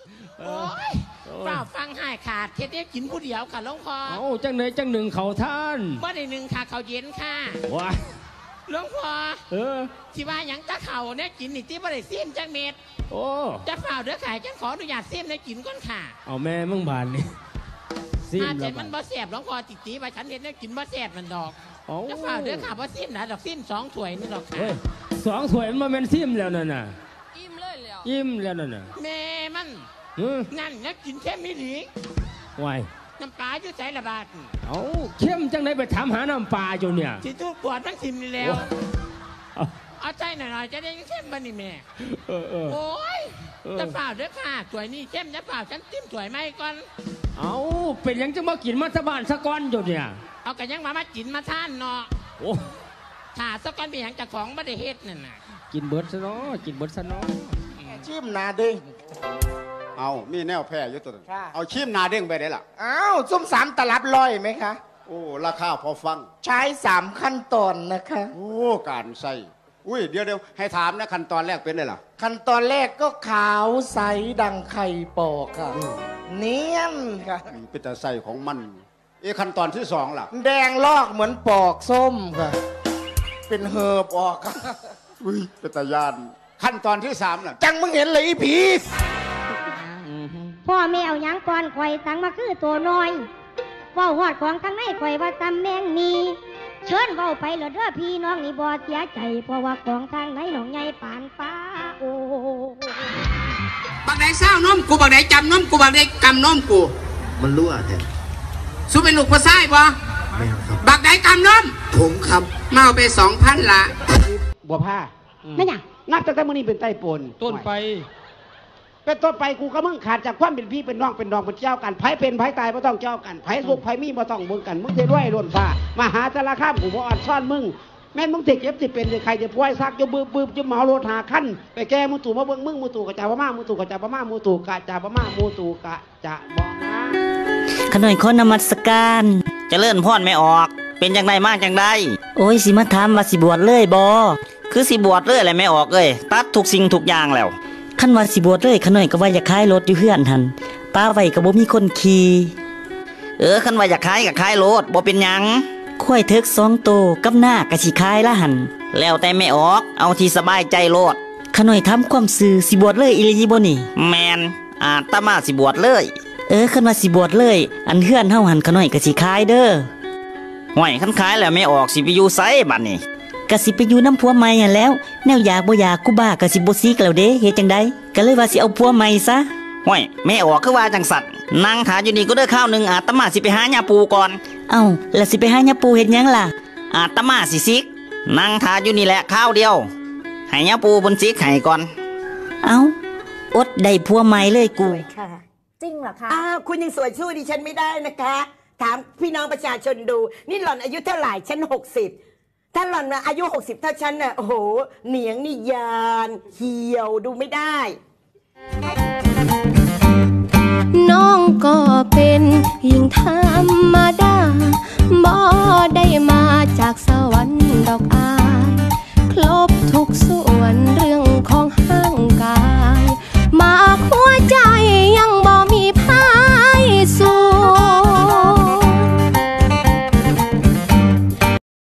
โอ้ยเปล่าฟังให้ขาดเท็ดเนี่ยกินผู้เดียวค่ะหลวงพ่อเอาจังไหนจังหนึ่งเขาท่านบ่ได้หนึ่งค่ะเขาเย็นค่ะว้าหลวงพ่อที่ว่าอย่างตะเข่าเนี่ยกินนี่ที่บ่ได้ซิมจังเม็ดโอ้จะเปล่าเด้อขายจังขออนุญาตซิมในกินก่อนค่ะเอาแม่มึงบานนี่ซิมแล้วมันบ่แซ่บหลวงพ่อติไปฉันเห็นเนี่ยกินบ่แซ่บมันดอกจะเปล่าเด้อค่ะบ่ซิมนะดอกซิม2 ถ้วยนี่ดอกค่ะ 2 ถ้วยมันเป็นซิมแล้วนั่นน่ะอิ่มเลยแล้วอิ่มแล้วนั่นน่ะแม่มันนั่นนะกินแค่ไม่ดีวายน้ำปลาอยู่ใส่ระบาดเอาเข้มจังไหนไปถามหาน้ำปลาอยู่เนี่ยที่ทุกปวดมันซิมนี่แล้วเอาใจหน่อยจะได้เข้มบ้านี่แม่โอ้ยจะเปล่าเด้อค่ะถ้วยนี่เข้มจะเปล่าฉันจิ้มถ้วยไม่ก่อนเอาเป็นยังจะมากินมาสบานสะก้อนอยู่เนี่ยเอากันยังมากินมาท่านเนาะโอ้ถ้าสะก้อนเป็นอย่างจากของไม่ได้เฮ็ดนั่นน่ะกินเบิร์ดซะเนาะกินเบิร์ดซะเนาะชิมนาเด้งเอามีแนวแพ้อยู่ตัวนึงเอาชิมนาเด้งไปได้ล่ะอ้าวซุ้ม3 ตลับ100ไหมคะโอ้ราคาพอฟังใช้3 ขั้นตอนนะคะโอ้การใส่อุ้ยเดี๋ยวให้ถามนะขั้นตอนแรกเป็นไงล่ะขั้นตอนแรกก็ขาวใสดังไข่ปอกค่ะเนียนค่ะเป็นแต่ใส่ของมันขั้นตอนที่2ล่ะแดงลอกเหมือนปอกส้มค่ะเป็นเหิบออกค่ะอุ้ยเป็นตายานขั้นตอนที่3ล่ะจังมึงเห็นเลยอีผีพ่อแม่เอาหยังก่อนข่อยสั่งมาคือตัวน้อยเว้าฮอดของทั้งในข่อยว่าตำแมงมีเชิญเว้าไปแล้วเด้อพี่น้องนี่บ่เสียใจเพราะว่าของทางไหนหนองใหญ่ปานฟ้าโอ้บักไหนเศร้านมกูบักไหนจำนมกูบักไหนกำนมกูมันรั่วแท้สู้เป็นลูกพ่อไส้บ่ไม่ครับบักไหนกำนมผมครับมาเอาไป2,000ละบัวผ้าไม่หยังนับตั้งแต่มื้อนี้เป็นไต้ปนต้นไปเป็นต้นไปกูก็มึงขาดจากความเป็นพี่เป็นน้องเป็นน้องเป็นเจ้ากันไผเป็นไผตายไม่ต้องเจ้ากันไผสุกไผมีไม่ต้องมึงกันมึงจะรวยล้นฟ้ามาหาสารคามกูบ่อ่อนซ่อนมึงแม่นมึงติดเก็บติดเป็นใครจะป่วยซักจะบืบจะเมาโลหาขั้นไปแก้มือตู่มาเบิ้งมึงมือตู่กะจ่าบ่มามือตู่กะจ่าบ่มามือตู่กะจ่าบ่มามือตู่กะจ่าบ่มาขน่อยคนนมัสการจะเลื่อนพอดไม่ออกเป็นจังไดมากจังไดโอ้ยสิมาถามว่าสิบวชเลยบ่คือสิบวชเลยอะไรไม่ออกเลยตัดทุกสิ่งทุกอย่างแล้วขั้นว่าสิบวชเลยขน่อยก็ว่าอยากขายรถอยู่เฮือนหันป้าไว้ก็บ่มีคนขี่ขั้นว่าอยากขายก็ขายรถบ่เป็นหยังข้อยเถิก2 โตกับหน้ากะสิขายละหันแล้วแต่ไม่ออกเอาที่สบายใจโลดขน่อยทำความซื่อสิบวชเลยอีหลีบ่นี่แมนอาตมาสิบวชเลยขั้นว่าสิบวชเลยอันเฮือนเฮาหันขน่อยกะสิขายเด้อห่วยคันขายแล้วไม่ออกสิไปอยู่ไสบัดนี้กะสิไปอยู่น้ำผัวใหม่หั่นแล้วแนวอยากบ่อยากกูบ้ากะสิบ่ซีกแล้วเด้เฮ็ดจังได๋ก็เลยว่าสิเอาผัวใหม่ซะห่วยไม่ออกคือว่าจังสัตว์นั่งถาอยู่นี่ก็เด้อข้าวนึงอาตมาสิไปหาญาปูก่อนเอ้าแล้วสิไปหาญาปูเฮ็ดหยังล่ะอาตมาสิซิกนั่งถาอยู่นี่แหละข้าวเดียวให้ญาปูบนซิกให้ก่อนเอ้าอดได้ผัวใหม่เลยกูค่ะจริงเหรอคะคุณยังสวยสู้ดิฉันไม่ได้นะคะถามพี่น้องประชาชนดูนี่หล่อนอายุเท่าไหร่ฉัน60ถ้าหล่อนอายุ60เท่าฉันน่ะโอ้โหเหนียงนี่ยานเหี่ยวดูไม่ได้น้องก็เป็นหญิงธรร